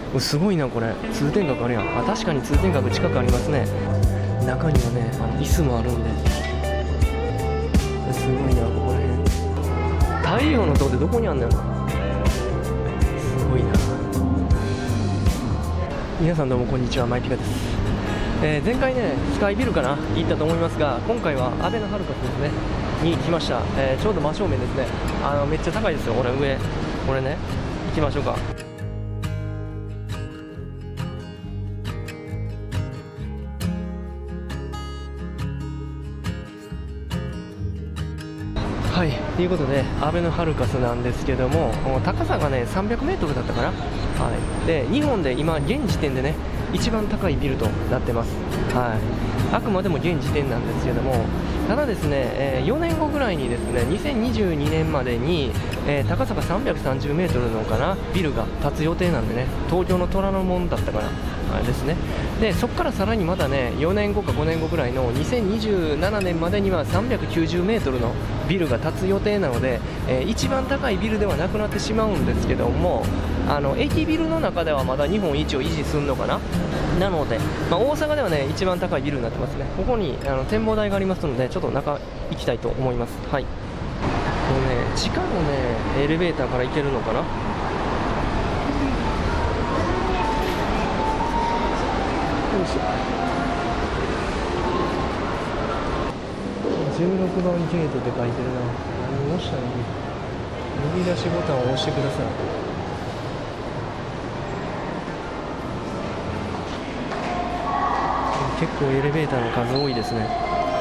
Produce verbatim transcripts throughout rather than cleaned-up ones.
すごいなこれ。通天閣あるやん。あ、確かに通天閣近くありますね。中にはね、あの椅子もあるんで、すごいなここら辺。太陽の塔ってどこにあんのやろ。すごいな。皆さんどうもこんにちは、マイピカです。えー、前回ねスカイビルかな行ったと思いますが、今回はアベノハルカスですねに来ました。えー、ちょうど真正面ですね。あのめっちゃ高いですよこれ。上これね、行きましょうか。はい、ということでアベノハルカスなんですけども、高さがねさんびゃくメートルだったかな。はい、で日本で今現時点でね一番高いビルとなってます。はい、あくまでも現時点なんですけども、ただですね、えー、よねんごぐらいにですねにせんにじゅうにねんまでに、えー、高さがさんびゃくさんじゅうメートルのかなビルが建つ予定なんでね、東京の虎ノ門だったかなあれですね。でそこからさらにまだねよねんごかごねんごぐらいのにせんにじゅうななねんまでにはさんびゃくきゅうじゅうメートルのビルが建つ予定なので、えー、一番高いビルではなくなってしまうんですけども、あの駅ビルの中ではまだ日本一を維持するのかな。なので、まあ、大阪ではね一番高いビルになってますね。ここにあの展望台がありますので、ちょっと中行きたいと思います。はい、このね地下のねエレベーターから行けるのかな。じゅうろくばんゲートって書いてるな。何を押したのに呼び出しボタンを押してください。結構エレベーターの数多いですね。ね、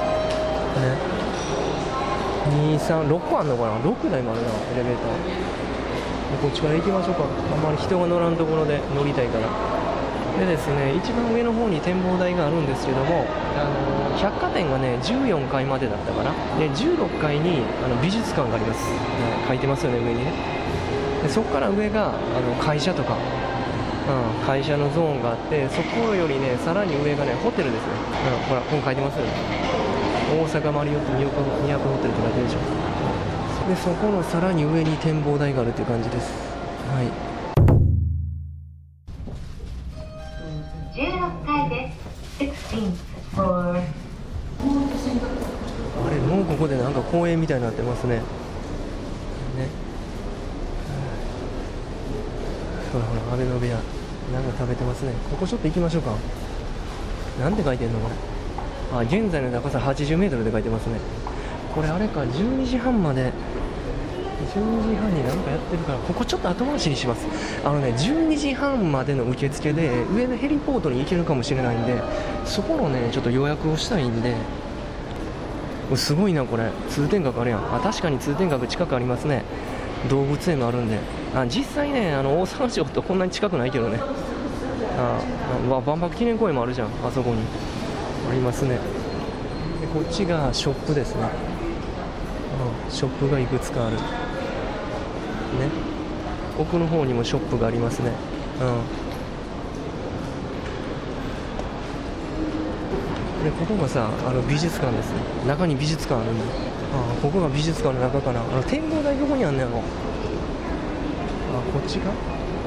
に、さん、ろっこあんのかな。ろくだいもあるなエレベーター。こっちから行きましょうか。あんまり人が乗らんところで乗りたいから。でですね、一番上の方に展望台があるんですけども、あの百貨店がねじゅうよんかいまでだったかな。でじゅうろっかいにあの美術館があります、ね、書いてますよね上にね。でそこから上があの会社とか、うん、会社のゾーンがあって、そこよりねさらに上がねホテルですね。うん、ほらここ書いてますよね。大阪マリオット都ホテルって書いてるでしょ。でそこのさらに上に展望台があるっていう感じです。はい、 じゅうろっかいです。じゅうろくフロア。 あれもうここでなんか公園みたいになってますね。ね、ほらほらアベノ部屋なんか食べてますね。ここちょっと行きましょうか。なんて書いてんのこれ。あ、現在の高さはちじゅうメートルで書いてますね。これあれか、じゅうにじはんまでじゅうにじはんに何かやってるから、ここちょっと後回しにします。あのねじゅうにじはんまでの受付で上のヘリポートに行けるかもしれないんで、そこのねちょっと予約をしたいんで。すごいなこれ。通天閣あるやん。あ、確かに通天閣近くありますね。動物園もあるんで。あ、実際ねあの大阪城とこんなに近くないけどね。ああ、万博記念公園もあるじゃん、あそこにありますね。でこっちがショップですね。うん、ショップがいくつかあるね。奥の方にもショップがありますね。うん、でここがさあの美術館ですね。中に美術館あるんで、ああここが美術館の中かな。あの展望台どこにあんねやろ。あ、こっちか。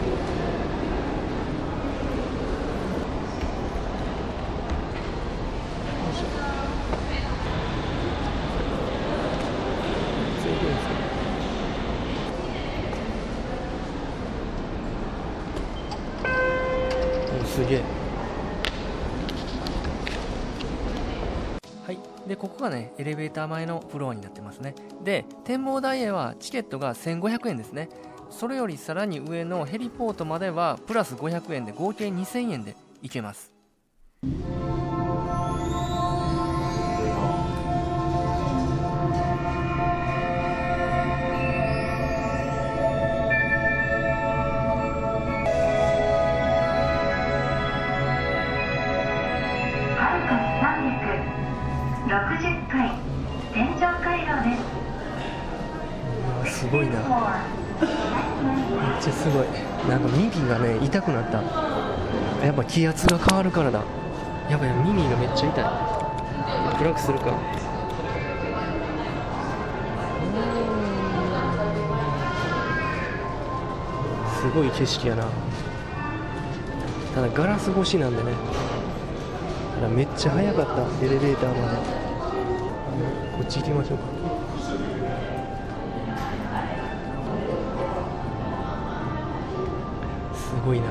すげえ。はい、でここがねエレベーター前のフロアになってますね。で展望台へはチケットがせんごひゃくえんですね。それよりさらに上のヘリポートまではプラスごひゃくえんで合計にせんえんで行けます。 ろくじゅっかい天井回廊です。 すごいな、めっちゃすごい。なんか耳がね痛くなった。やっぱ気圧が変わるからだ。やばい、耳がめっちゃ痛い。暗くするか。すごい景色やな。 ただガラス越しなんでね、ただめっちゃ速かったエレベーターまで。こっち行きましょうか。すごいな。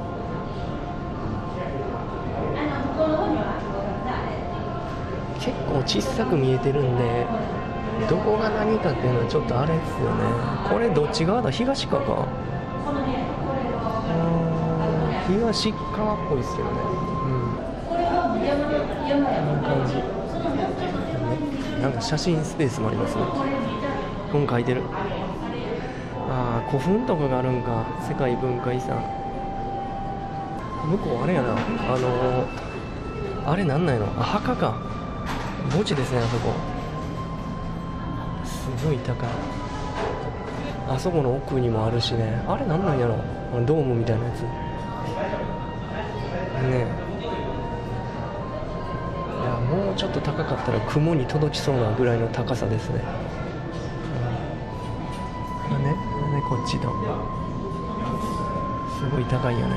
結構小さく見えてるんで、どこが何かっていうのはちょっとあれですよね。これどっち側だ？東側か。東側っぽいですけどね。うん。こんな感じ。なんか写真スペースもありますね。本書いてる。ああ、古墳とかがあるんか。世界文化遺産。向こうあれやな。あのー、あれなんないの？あ、墓か。墓地ですね、あそこ。すごい高い。あそこの奥にもあるしね。あれなんなんやろ？ドームみたいなやつ。ねえ。いや、もうちょっと高かったら雲に届きそうなぐらいの高さですね。うん、ね、ね、こっちだ。すごい高いよね。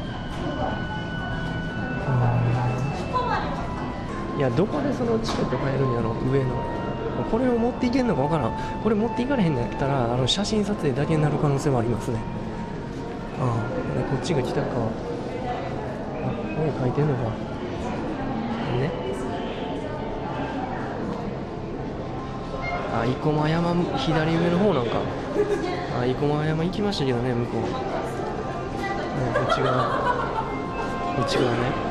いや、どこでそのチケット買えるんやろ、上の。これを持っていけんのかわからん。これ持っていかれへんのやったら、あの写真撮影だけになる可能性もありますね。ああ、こっちが来たか。あ、ここに書いてんのか。ね。あ、生駒山、左上の方なんか。あ、生駒山行きましたけどね、向こう。ね、こっち側。こっち側ね。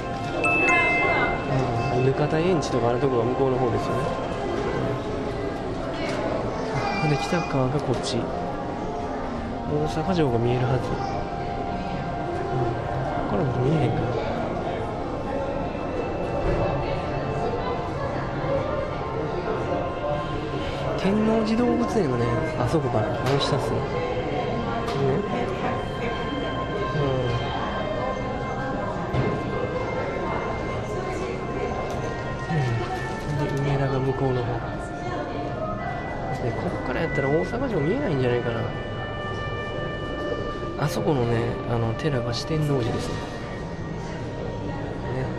ぬかた園地とかあるところが向こうの方ですよね。うん、で北側がこっち、大阪城が見えるはず。うん、ここからも見えへんかな。天王寺動物園のね、あそこからあの下っすね。ね、梅田が向こうの方で、ここからやったら大阪城見えないんじゃないかな。あそこのね、あの寺が四天王寺ですね。ね、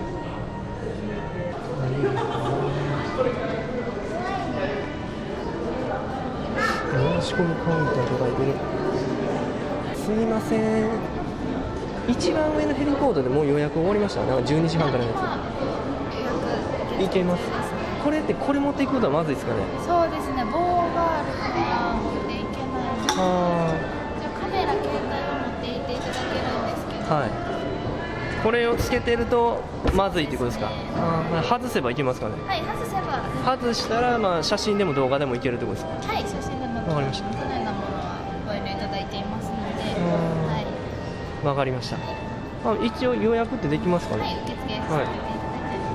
申し込みカウンターと書いてる。すいません、一番上のヘリポートでもう予約終わりました。なんかじゅうにじはんからのやついけます。これってこれ持っていくことはまずいですかね。 そうですね、棒があるから持っていけない。 あ、 じゃあカメラ携帯を持っていっていただけるんですけど、 はい、これをつけてるとまずいってことですか。あ、外せばいけますかね。 はい、外せば外したら、まあ、写真でも動画でもいけるってことですか。 はい、写真でもわかりました。 そのようなものはご遠慮いただいていますので、はい、 わかりました。あ、一応予約ってできますかね。 はい、受付させていただいて、はい、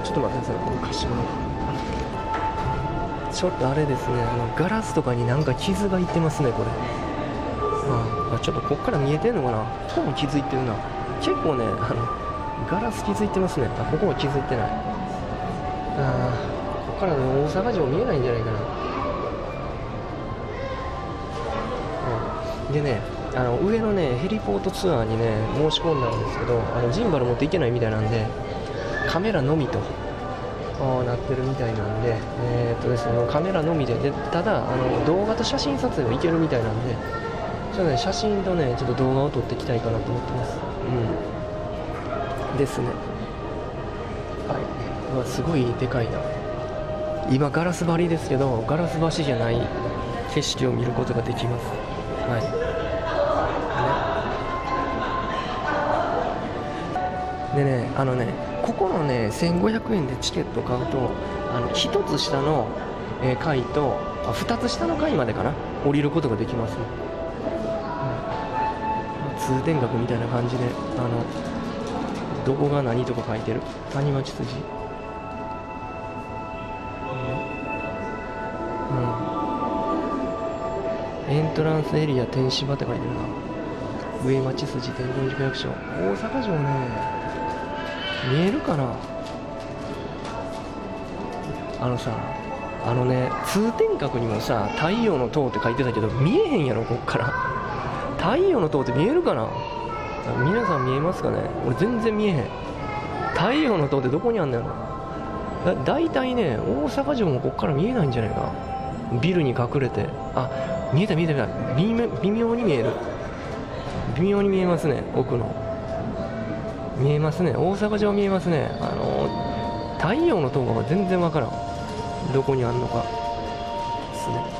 ちょっと待ってください、これ貸してもらおう。ちょっとあれですね、あのガラスとかになんか傷がいってますね、これ。ああ、ちょっとこっから見えてんのかな。ここも傷いってるな。結構ね、あのガラス傷いってますね。あ、ここは傷いってない。ああ、ここから、ね、大阪城見えないんじゃないかな。うん、でね、あの上のねヘリポートツアーにね申し込んだんですけど、あのジンバル持っていけないみたいなんで、カメラのみとなってるみたいなんで、えーっとですね、カメラのみで、でただあの動画と写真撮影はいけるみたいなんで、ちょっとね、写真とねちょっと動画を撮っていきたいかなと思ってます。うん、ですね。はい、うわ、すごいでかいな。今ガラス張りですけど、ガラス橋じゃない景色を見ることができます。はい、ね、でね、あのね、ここのねせんごひゃくえんでチケット買うと、あのひとつ下の、えー、階とふたつ下の階までかな、降りることができますね。うん、通天閣みたいな感じで、あのどこが何とか書いてる。谷町筋、うん、エントランスエリア天芝って書いてるな。上町筋天神寺区役所、大阪城ね、見えるかな。あのさ、あのね、通天閣にもさ、太陽の塔って書いてたけど、見えへんやろ、こっから。太陽の塔って見えるかな。 皆さん見えますかね。俺全然見えへん。太陽の塔ってどこにあんのやろ。だ大体ね、大阪城もこっから見えないんじゃないかな。ビルに隠れて。あ、見えた見えた見えた。微妙、微妙に見える。微妙に見えますね、奥の。見えますね、大阪城見えますね。あの太陽の塔が全然わからん。どこにあんのかですね。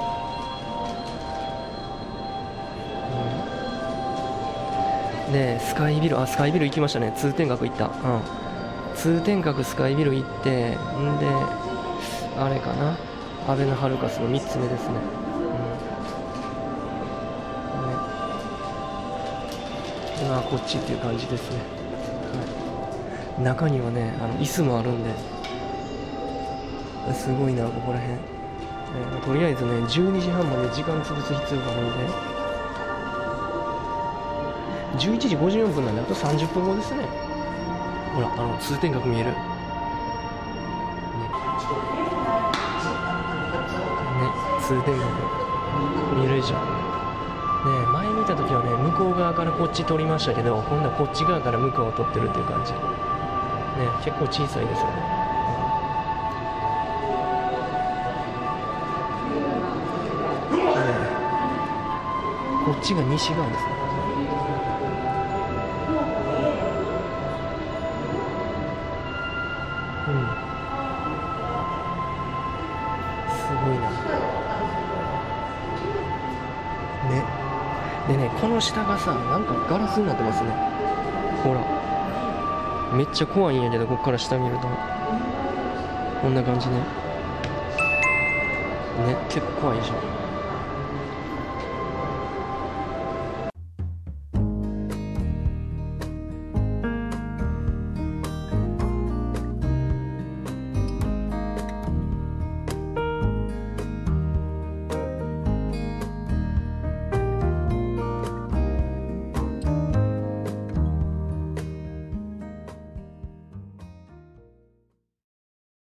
でスカイビル、あスカイビル行きましたね。通天閣行った。うん、通天閣スカイビル行って、んであれかな、アベノハルカスのみっつめですね。うんね、今こっちっていう感じですね。はい、中にはね、あの椅子もあるんで、すごいなここら辺。えー、とりあえずねじゅうにじはんまで時間潰す必要があるんで、じゅういちじごじゅうよんぷんなんであとさんじゅっぷんごですね。ほら、あの通天閣見えるね。ね、通天閣見えるでしょ。ね、前見た時はね向こう側からこっち撮りましたけど、今度はこっち側から向こうを撮ってるっていう感じね。結構小さいですよね。こっちが西側ですね。うん、すごいな。ね。でね、この下がさ、なんかガラスになってますね。ほら。めっちゃ怖いんやけど、こっから下見ると。こんな感じね。ね、結構怖いでしょ。